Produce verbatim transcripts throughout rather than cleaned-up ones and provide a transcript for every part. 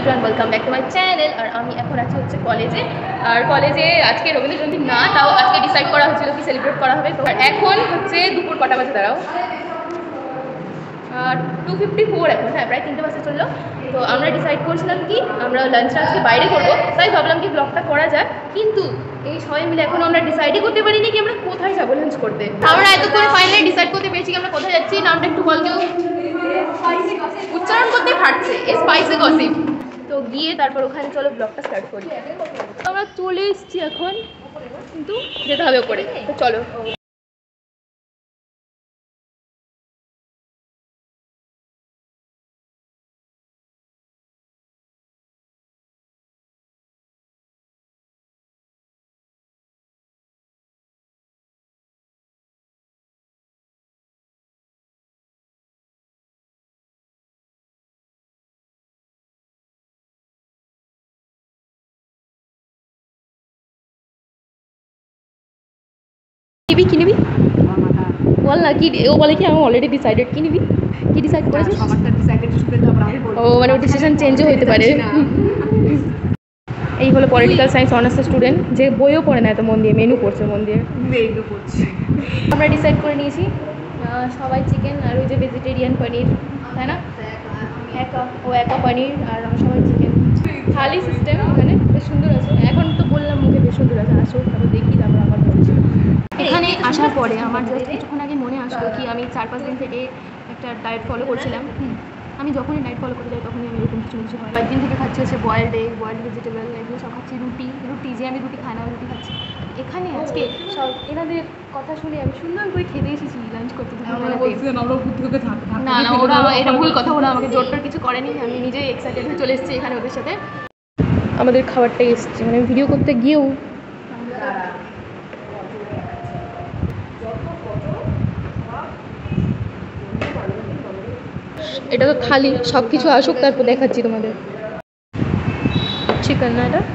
Everyone, welcome back to my channel. আর আমি এখন আছি হচ্ছে কলেজে। আর কলেজে আজকে রবীন্দ্র জয়ন্তী না, তাও আজকে ডিসাইড করা হয়েছিল কি সেলিব্রেট করা হবে। তো এখন হচ্ছে দুপুর কটা বাজে দাঁড়াও, টু ফিফটি ফোর এখন, হ্যাঁ প্রায় তিনটে বাজে চললো। তো আমরা ডিসাইড করছিলাম কি আমরা লাঞ্চটা আজকে বাইরে করবো, তাই ভাবলাম কি ব্লগটা করা যায়। কিন্তু এই সবাই মিলে এখন আমরা ডিসাইডই করতে পারিনি কি আমরা কোথায় যাবো লাঞ্চ করতে। আমরা এতক্ষণ ফাইনালি ডিসাইড করতে পেরেছি কি আমরা কোথায় যাচ্ছি। নামটা একটু বল, কেউ উচ্চারণ করতে পারছে, স্পাইসি গসিপ। তো গিয়ে তারপর ওখানে চলো ব্লগটা স্টার্ট করি। আমরা চলে এসেছি এখন, কিন্তু যেতে হবে ওপরে, তো চলো। কিবি কি নিবি বল না, কি ও বলে কি আমি অলরেডি ডিসাইডেড। কি নিবি, কি ডিসাইড করেছিস? ও মানে ডিসিশন চেঞ্জও হতে পারে। এই হলো পলিটিক্যাল সায়েন্স অনার্সের স্টুডেন্ট, যে বইও পড়ে না এত মন দিয়ে, মেনু পড়ছে মন দিয়ে। মেনু পড়ছি আমরা ডিসাইড করে নিয়েছি সবাই চিকেন, আর ওই যে ভেজিটেরিয়ান পনির, তাই না? একা ও একা পনির আর আমরা সবাই চিকেন। থালি সিস্টেম ওখানে বেশ সুন্দর আছে। এখন তো বললাম মুখে বেশ সুন্দর আছে, আসো তারপর দেখি, তারপর আবার বলছি। এখানে আসার পরে আমার জাস্ট কিছুক্ষণ আগে মনে আসলো কি আমি চার পাঁচ দিন থেকে একটা ডায়েট ফলো করছিলাম। আমি যখনই ডায়েট ফলো করে যাই তখনই আমি এরকম কিছু কিছু হয়। কয়েকদিন থেকে খাচ্ছি হচ্ছে বয়েলড এগ, বয়েলড ভেজিটেবল, এগুলো সব খাচ্ছি। রুটি রুটি যে আমি রুটি খাই না, রুটি খাচ্ছি। এখানে আজকে সব এনাদের কথা শুনে আমি সুন্দর করে খেতে এসেছি লাঞ্চ করতে। না না, ওরা এটা ভুল কথা, ওরা আমাকে জোরটার কিছু করেনি, আমি নিজেই এক্সাইটেড হয়ে চলে এসেছি এখানে ওদের সাথে। আমাদের খাবারটাই এসছে, মানে ভিডিও করতে গিয়েও এটা তো থালি, সব কিছু আসুক তারপর দেখাচ্ছি তোমাদের। চিকেন না এটা,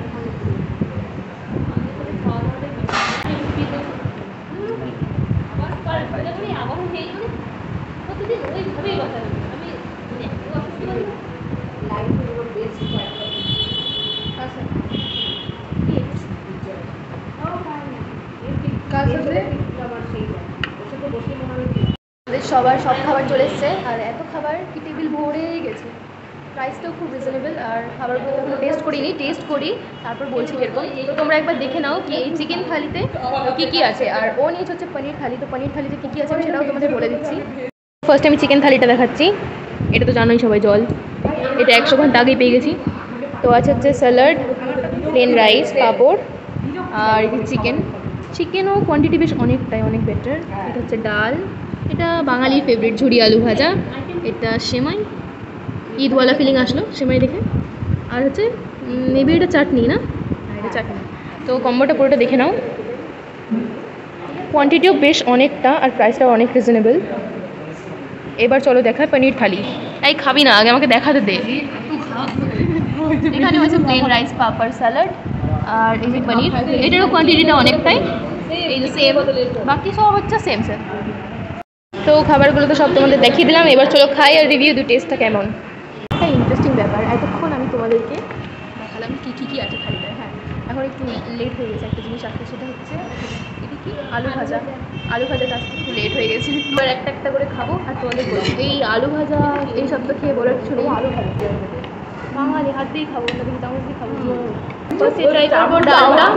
সবার সব খাবার চলে এসছে। আর এত খাবার কি টেবিল ভরে গেছে। প্রাইসটাও খুব রিজনেবল। আর খাবারগুলো এখনো টেস্ট করিনি, টেস্ট করি তারপর বলছি কীরকম। তো তোমরা একবার দেখে নাও কি এই চিকেন থালিতে কী কী আছে। আর ও নিয়েছে হচ্ছে পনির থালি, তো পনির থালিতে কী কী আছে আমি সেটাও তোমাদের বলে দিচ্ছি। ফার্স্ট আমি চিকেন থালিটা দেখাচ্ছি। এটা তো জানোই সবাই, জল, এটা একশো ঘন্টা আগেই পেয়ে গেছি। তো আছে হচ্ছে স্যালাড, প্লেন রাইস, পাঁপড়, আর এই চিকেন। চিকেনও কোয়ান্টিটি বেশ অনেকটাই, অনেক বেটার। এটা হচ্ছে ডাল, এটা বাঙালির ফেভারিট ঝুরি আলু ভাজা, এটা সেমাই, ঈদওয়ালা ফিলিং আসলো সেমাই দেখে। আর হচ্ছে মেবি এটা চাটনি না, এটা চাটনি। তো কম্বোটা পুরোটা দেখে নাও। কোয়ান্টিটিও বেশ অনেকটা আর প্রাইসটাও অনেক রিজনেবল। এবার চলো দেখায় পনির থালি। এই খাবি না, আগে আমাকে দেখাতে দে। এখানে হচ্ছে প্লেন রাইস, পাপড়, স্যালাড, আর এই যে পনির, এটারও কোয়ান্টিটিটা অনেকটাই, এই যে সেম, বাকি সব হচ্ছে সেম সেম। তো খাবারগুলো তো সব তোমাদের দেখিয়ে দিলাম, এবার চলো খাই আর রিভিউ দিই টেস্টটা কেমন। একটা ইন্টারেস্টিং ব্যাপার, এতক্ষণ আমি তোমাদেরকে দেখালাম কী কী কী আছে থালিটায়। হ্যাঁ, এখন একটু লেট হয়ে গেছে একটা জিনিস আসতে, সেটা হচ্ছে এটা কি আলু ভাজা। আলু ভাজাটা আসতে একটু লেট হয়ে গেছে। এবার একটা একটা করে খাবো আর তোমাদের বলবো। এই আলু ভাজা এই সব তো খেয়ে বলার কিছু নেই। আলু ভাজা বাঙালি হাত দিয়েই খাবো, না কিন্তু চামচ দিয়ে খাবো। ট্রাই করবো ডালটা,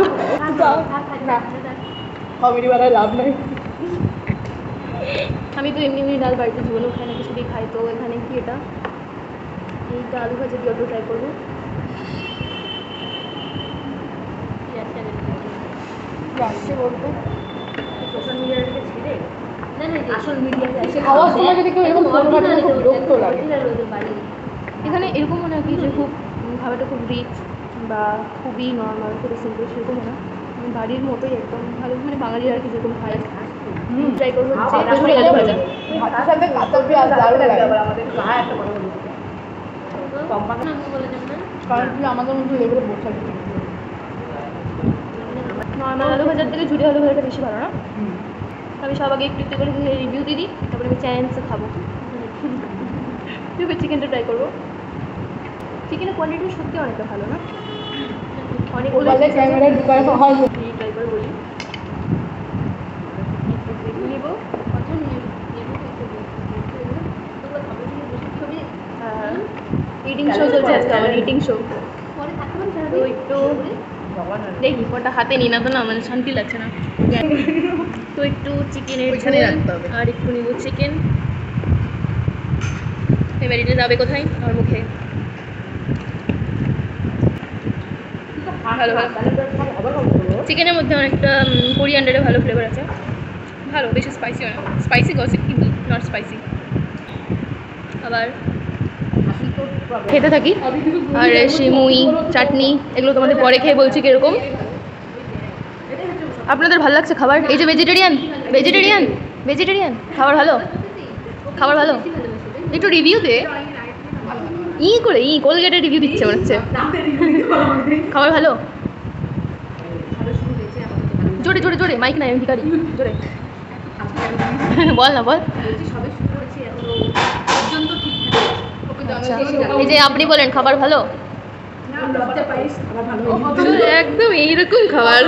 কমেডি বানায় লাভ নাই। আমি তো এমনি এমনি ডাল বাড়িতে জীবনেও খাই না, কিছু দিয়ে খাই। তো এখানে কি এটা, এইটা আলু ভাজা দিয়ে অল্প ট্রাই করবো। বলতে সোশ্যাল মিডিয়া থেকে ছেড়ে না না আসল মিডিয়াতে আসে খাওয়ার সময় যদি কেউ এরকম খুব বিরক্ত লাগে। এখানে এরকম মনে হয় কি যে খুব খাবারটা খুব রিচ বা খুবই নর্মাল, খুবই সিম্পল, সেরকম মনে হয় বাড়ির মতোই একদম ভালো, মানে বাঙালিরা আর কি যেরকম খায়। ট্রাই করবো হচ্ছে ঝুরি আলু ভাজা। ভাতের সাথে কাঁচা পেঁয়াজ দারুণ লাগে। কারণ তুই আমাদের মধ্যে লেভেলে বসে নর্মাল আলু ভাজার থেকে ঝুরি আলু ভাজাটা বেশি ভালো না? আমি সব আগে একটু একটু করে রিভিউ দিয়ে দিই, তারপরে আমি চ্যালেঞ্জে খাবো। চিকেনটা ট্রাই করবো। চিকেনের কোয়ালিটি সত্যি অনেকটা ভালো না? অনেক বলে ক্যামেরা ঢুকায় হয় ট্রাই করে বলি নেব ইটিং শো চলছে আজকে আমার ইটিং শো তো একটু দেখি ফোনটা হাতে নিই না তো না মানে শান্তি লাগছে না তো একটু চিকেনের ওইখানে রাখতে হবে। আর একটু নেব চিকেন এবার এটা যাবে কোথায় আমার মুখে ভালো ভালো চিকেনের মধ্যে অনেকটা কোরিয়ান্ডারের ভালো ফ্লেভার আছে ভালো বেশি স্পাইসি হয় না স্পাইসি গসিপ কিন্তু নট স্পাইসি আবার খেতে থাকি আর সিমুই চাটনি এগুলো তোমাদের পরে খেয়ে বলছি কীরকম আপনাদের ভালো লাগছে খাবার এই যে ভেজিটেরিয়ান ভেজিটেরিয়ান ভেজিটেরিয়ান খাবার ভালো খাবার ভালো একটু রিভিউ দে ই করে ই কোলগেটের রিভিউ দিচ্ছে মনে হচ্ছে খাবার ভালো জোরে জোরে জোরে মাইক নাই আমি ভিখারি জোরে বল না বল আচ্ছা এই যে আপনি বলেন খাবার ভালো একদম এইরকম খাবার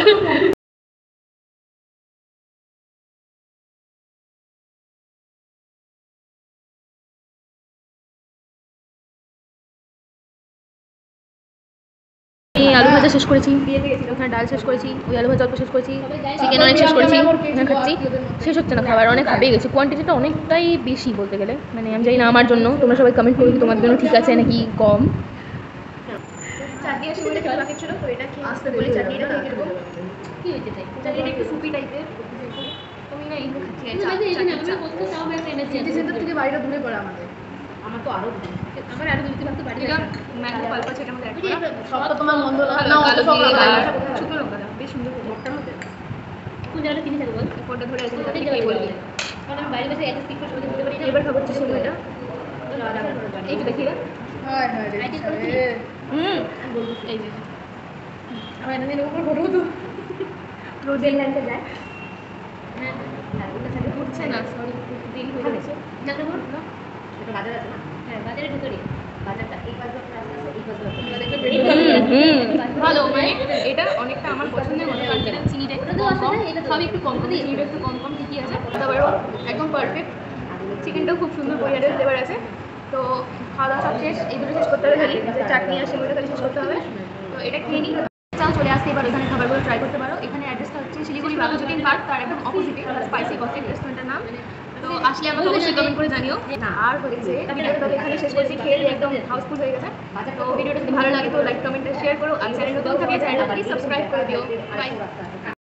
আলু ভাজা শেষ করেছি ওখানে ডাল শেষ করেছি ওই আলু ভাজা অল্প শেষ করেছি চিকেন অনেক শেষ করেছি ওখানে খাচ্ছি শেষ হচ্ছে না খাবার অনেক হাঁপিয়ে গেছে কোয়ান্টিটিটা অনেকটাই বেশি বলতে গেলে মানে আমি জানি না আমার জন্য তোমরা সবাই কমেন্ট করো তোমাদের জন্য ঠিক আছে নাকি কম চাটনি আসলে বলে খেতে বাকি ছিল তো এটা খেয়ে আসতে বলি চাটনিটা খেয়ে কিরকম কি হয়েছে তাই চাটনিটা একটু সুপি টাইপের তুমি না এইগুলো খাচ্ছি সিটি সেন্টার থেকে বাড়িটা দূরে পড়ে আমাদের আমার তো আরো আমার আরো দুটো ভাবতে পারি না ম্যাঙ্গো পাল্প আছে এটার মধ্যে অ্যাড করা সব তো তোমার মন্দ লাগে না কালো সব শুকনো লঙ্কা দাও বেশ সুন্দর মোটটার মধ্যে কোন জায়গাটা কিনে থাকবো কোনটা ধরে আছে তাতে কি বলবি কারণ আমি বাইরে বসে একটা স্পিড করে দিতে পারি এবার খাবার হচ্ছে শুনো এটা এইটা দেখি না হ্যাঁ হ্যাঁ রে হুম এই যে আমার এখানে উপর ফটো তো রোজের ল্যান্ডে যায় হ্যাঁ ওটা সাথে উঠছে না সরি দেরি হয়ে গেছে জানতে বল না এটা বাজার আছে না হ্যাঁ বাজারের ভিতরে বাজারটা এই বাজার রাস্তা আছে এই বাজার ভালো মানে এটা অনেকটা আমার পছন্দের মতো কারণ চিনিটা একটু কম কম সবই একটু কম কম চিনিটা একটু কম কম ঠিকই আছে তারপরেও একদম পারফেক্ট চিকেনটাও খুব সুন্দর কোরিয়ান্ডার ফ্লেভার আছে তো খাওয়া দাওয়া সব শেষ এই দুটো শেষ করতে হবে খালি যে চাটনি আর সেগুলো খালি শেষ করতে হবে তো এটা খেয়ে নিই চাও চলে আসতে এবার এখানে খাবারগুলো ট্রাই করতে পারো এখানে অ্যাড্রেসটা হচ্ছে শিলিগুড়ি বাঘাযতীন পার্ক তার একদম অপোজিটে স্পাইসি কফি রেস্টুরেন্টের নাম তো আসলে আমাকে অবশ্যই কমেন্ট করে জানিও আর হচ্ছে ভিডিওটা এখানে শেষ করছি খেয়ে একদম হাউসফুল হয়ে গেছে তো ভিডিওটা যদি ভালো লাগে তো লাইক কমেন্ট শেয়ার করো আর চ্যানেল নতুন থাকলে চ্যানেলটা প্লিজ সাবস্ক্রাইব করে দিও বাই